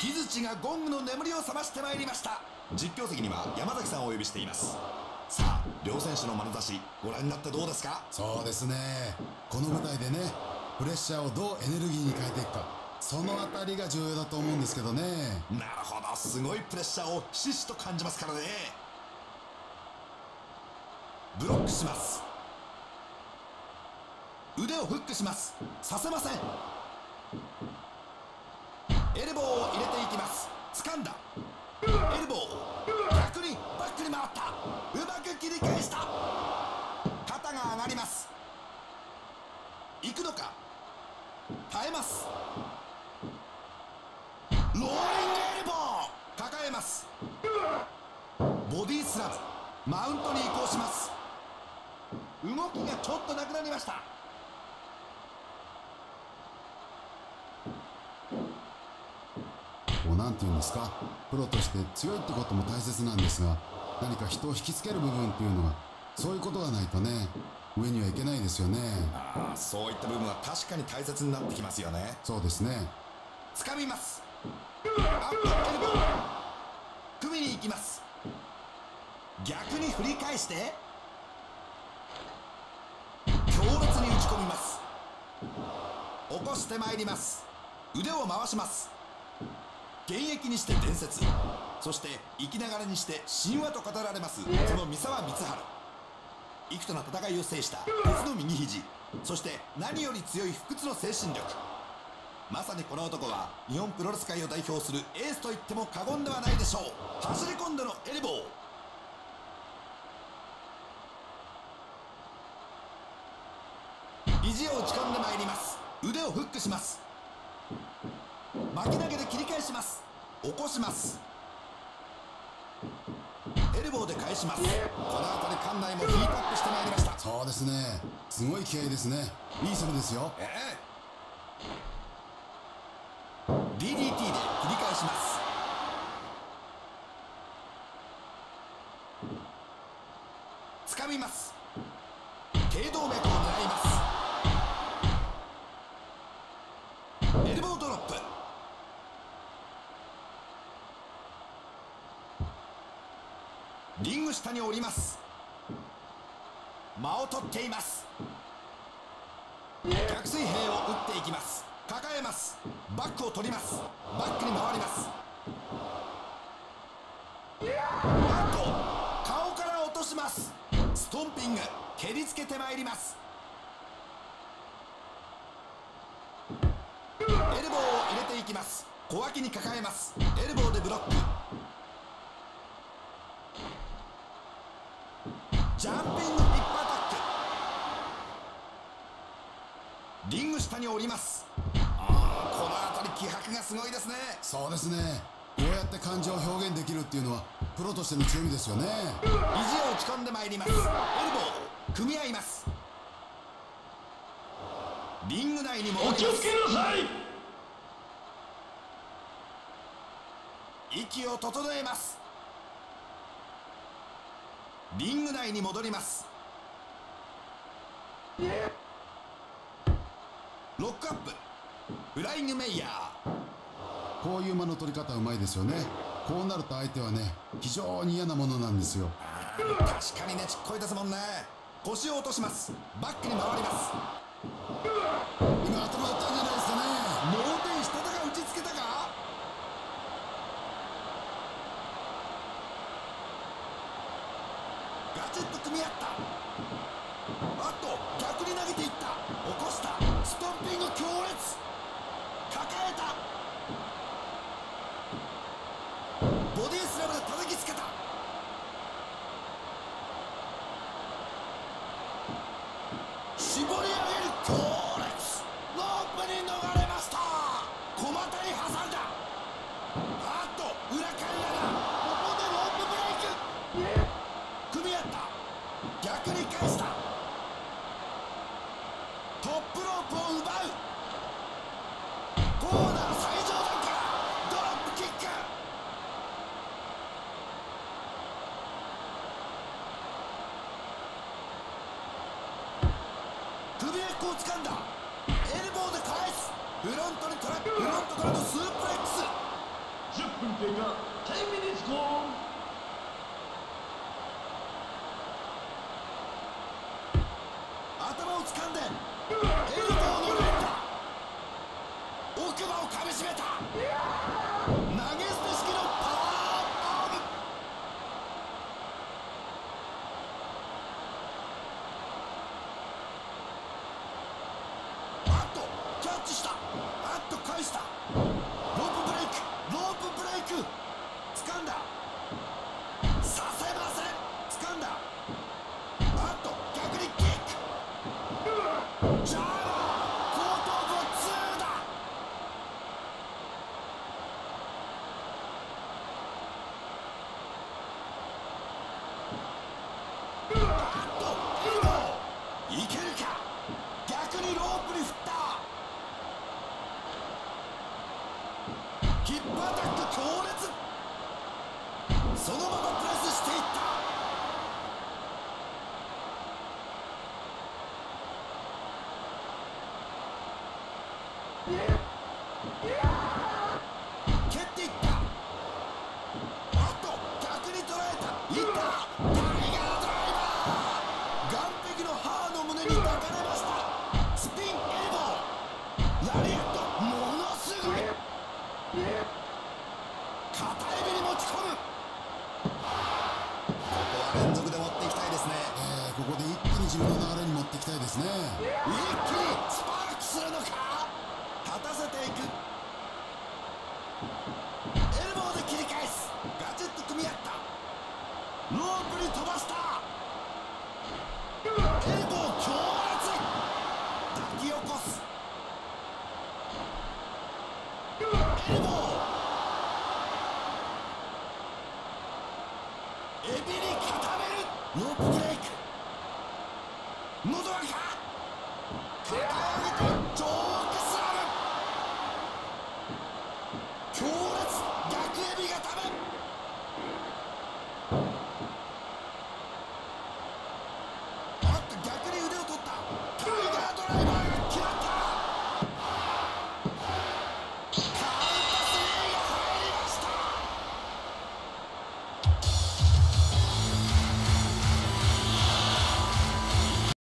木槌がゴングの眠りを覚ましてまいりました。実況席には山崎さんをお呼びしています。さあ、両選手の眼差しご覧になってどうですか？ そうですね、この舞台でね、プレッシャーをどうエネルギーに変えていくか、そのあたりが重要だと思うんですけどね。 なるほど、すごいプレッシャーをひしひしと感じますからね。ブロックします。腕をフックします。させません。エルボーを入れていきます。掴んだ。エルボー、逆にバックに回った。うまく切り返した。肩が上がります。行くのか、耐えます。ローリングエルボー、抱えます。ボディスラム、マウントに移行します。動きがちょっとなくなりました。 なんていうんですか、プロとして強いってことも大切なんですが、何か人を引きつける部分っていうのが、そういうことがないとね、上にはいけないですよね。 ああ、そういった部分は確かに大切になってきますよね。 そうですね。 掴みます。アップエルボー、組みに行きます。逆に振り返して強烈に打ち込みます。起こしてまいります。腕を回します。現役にして伝説、そして生きながらにして神話と語られます、その三沢光晴。幾多な戦いを制した鉄の右肘、そして何より強い不屈の精神力。まさにこの男は日本プロレス界を代表するエースと言っても過言ではないでしょう。走り込んでのエルボー、肘を打ち込んでまいります。腕をフックします。巻き投げで切り返します。起こします。エルボーで返します。この辺り館内もヒートアップしてまいりました。 そうですね、すごい気合いですね。いい攻めですよ。 DDT で切り返します。掴みます。頸動脈を狙います。エルボードロップ、リング下に降ります。間を取っています。逆水平を打っていきます。抱えます。バックを取ります。バックに回ります。なんと顔から落とします。ストンピング、蹴りつけてまいります。エルボーを入れていきます。小脇に抱えます。エルボーでブロック、ジャンピングヒップアタック、リング下に降ります。この辺り気迫がすごいですね。 そうですね、こうやって感情を表現できるっていうのはプロとしての強みですよね。 肘を打ち込んでまいります。エルボー、組み合います。リング内に戻ります。お気をつけなさい。息を整えます。リング内に戻ります。ロックアップ、フライングメイヤー。 こういう間の取り方うまいですよね。こうなると相手はね、非常に嫌なものなんですよ。 確かにね、ちっこいですもんね。腰を落とします。バックに回ります。 今頭打ったんじゃないですかね。 盲点したたか、打ちつけたか。ガチッと組み合った。あと逆に投げていった。起こした。ストンピング強烈、抱えた。ボディスラムで叩きつけた。絞り上げる強烈、ロープに逃れました。小股に挟んだ。あっと裏返りだ。ここでロープブレイク、組み合った。逆に返した。トップロープを奪う。コーナー最上段からドロップキック。首根っこを掴んだ。エルボーで返す。フロントにトラップ、フロントからのスープレックス。 分経過。10 minutes gone。 頭を掴んでエルボーの連打、奥歯をかみしめた、投げ捨て式のパワーアーム。あっとキャッチした、あっと返した、ロープブレイク、ロープブレイク、掴んだ、させません、掴んだ、あっと逆にキック、ジャーマー後頭部を2だ。あっとエルボーいけるか、逆にロープに振った、ヒップアタック強烈、そのままプレスしていった。蹴っていった、あっと逆に捉えた、いった、タイガードライバー、岸壁の母の胸に抱かれました。スピンエルボー、ラリアット、ものすごい、片指に持ち込む。ここは連続で持っていきたいですね。 ここで一気に自分の流れに持っていきたいですね。 一気にスパークするのか、立たせていく、エルボーで切り返す、ガチッと組み合った、ロープに飛ばした、エルボー強烈、抱き起こす、エルボー、エビに固める、ロープブレイク、のど輪か、抱え上げてジョークスラム、強烈逆エビ固め、